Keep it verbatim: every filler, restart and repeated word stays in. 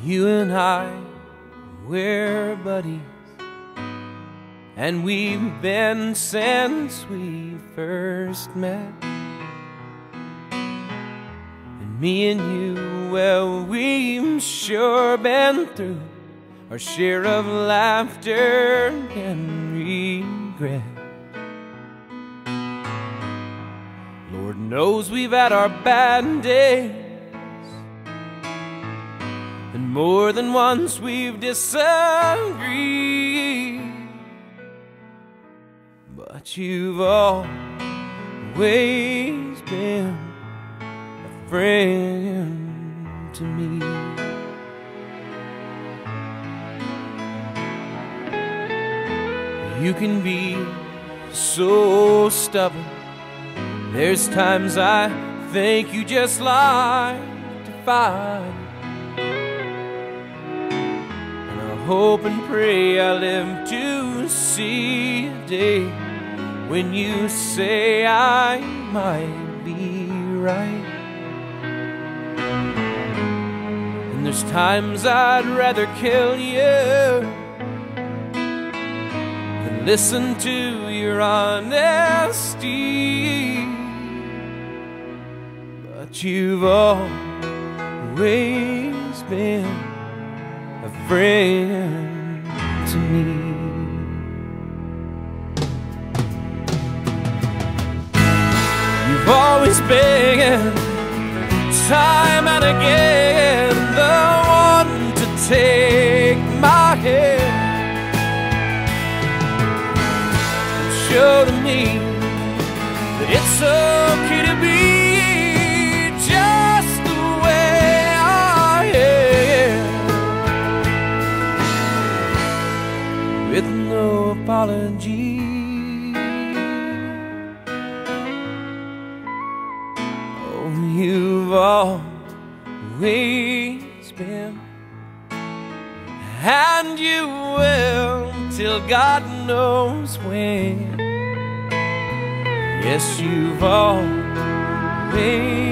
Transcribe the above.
You and I, we're buddies, and we've been since we first met. And me and you, well, we've sure been through our share of laughter and regret. Lord knows we've had our bad days, and more than once we've disagreed. But you've always been a friend to me. You can be so stubborn. There's times I think you just like to fight. And I hope and pray I live to see a day when you say I might be right. And there's times I'd rather kill you than listen to your honesty. But you've always been a friend to me. You've always been, time and again, the one to take my hand and show to me that it's okay to be just the way I am, with no apology. You've always been, and you will till God knows when. Yes, you've always